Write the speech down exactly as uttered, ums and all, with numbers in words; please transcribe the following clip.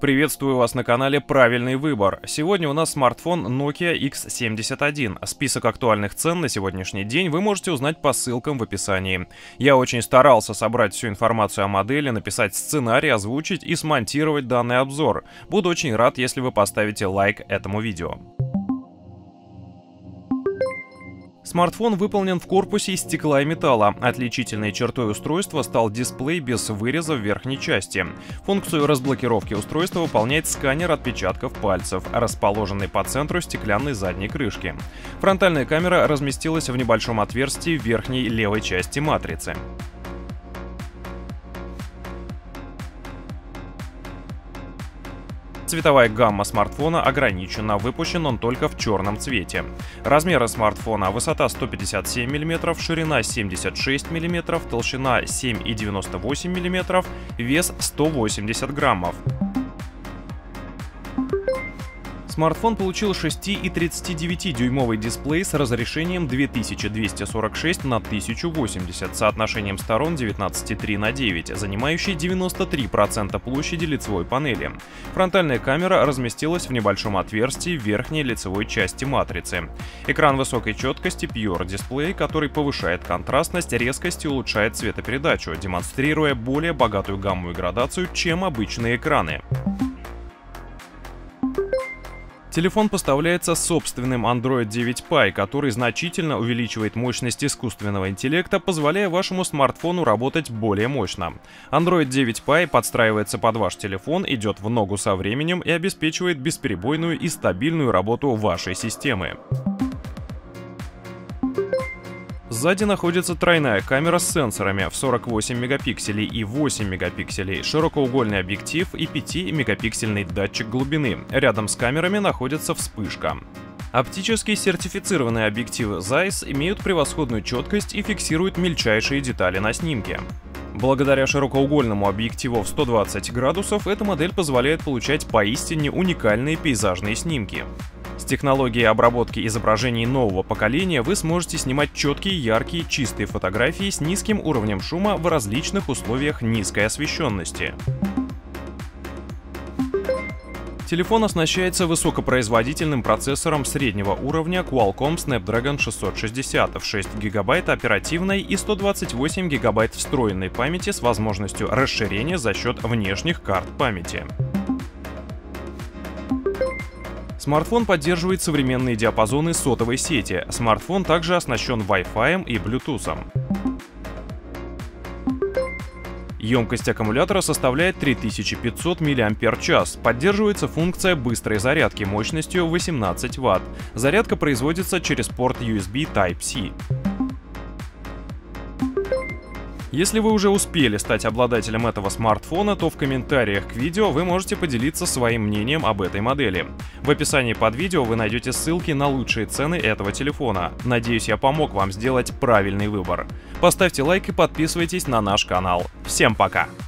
Приветствую вас на канале Правильный выбор. Сегодня у нас смартфон Nokia икс семьдесят один. Список актуальных цен на сегодняшний день вы можете узнать по ссылкам в описании. Я очень старался собрать всю информацию о модели, написать сценарий, озвучить и смонтировать данный обзор. Буду очень рад, если вы поставите лайк этому видео. Смартфон выполнен в корпусе из стекла и металла. Отличительной чертой устройства стал дисплей без выреза в верхней части. Функцию разблокировки устройства выполняет сканер отпечатков пальцев, расположенный по центру стеклянной задней крышки. Фронтальная камера разместилась в небольшом отверстии в верхней левой части матрицы. Цветовая гамма смартфона ограничена, выпущен он только в черном цвете. Размеры смартфона: высота сто пятьдесят семь миллиметров, ширина семьдесят шесть миллиметров, толщина семь и девяносто восемь сотых миллиметра, вес сто восемьдесят граммов. Смартфон получил шесть и тридцать девять дюймовый дисплей с разрешением две тысячи двести сорок шесть на тысячу восемьдесят, соотношением сторон девятнадцать и три на девять, занимающий девяносто три процента площади лицевой панели. Фронтальная камера разместилась в небольшом отверстии в верхней лицевой части матрицы. Экран высокой четкости Pure Display, который повышает контрастность, резкость и улучшает цветопередачу, демонстрируя более богатую гамму и градацию, чем обычные экраны. Телефон поставляется с собственным Android девять Pie, который значительно увеличивает мощность искусственного интеллекта, позволяя вашему смартфону работать более мощно. Android девять Pie подстраивается под ваш телефон, идет в ногу со временем и обеспечивает бесперебойную и стабильную работу вашей системы. Сзади находится тройная камера с сенсорами в сорок восемь мегапикселей и восемь мегапикселей, широкоугольный объектив и пятимегапиксельный датчик глубины. Рядом с камерами находится вспышка. Оптически сертифицированные объективы Zeiss имеют превосходную четкость и фиксируют мельчайшие детали на снимке. Благодаря широкоугольному объективу в сто двадцать градусов эта модель позволяет получать поистине уникальные пейзажные снимки. С технологией обработки изображений нового поколения вы сможете снимать четкие, яркие, чистые фотографии с низким уровнем шума в различных условиях низкой освещенности. Телефон оснащается высокопроизводительным процессором среднего уровня Qualcomm Snapdragon шестьсот шестьдесят в шесть гигабайт оперативной и сто двадцать восемь гигабайт встроенной памяти с возможностью расширения за счет внешних карт памяти. Смартфон поддерживает современные диапазоны сотовой сети. Смартфон также оснащен Wi-Fi и Bluetooth. Емкость аккумулятора составляет три тысячи пятьсот миллиампер-час. Поддерживается функция быстрой зарядки мощностью восемнадцать ватт. Зарядка производится через порт ю эс би Type-C. Если вы уже успели стать обладателем этого смартфона, то в комментариях к видео вы можете поделиться своим мнением об этой модели. В описании под видео вы найдете ссылки на лучшие цены этого телефона. Надеюсь, я помог вам сделать правильный выбор. Поставьте лайк и подписывайтесь на наш канал. Всем пока!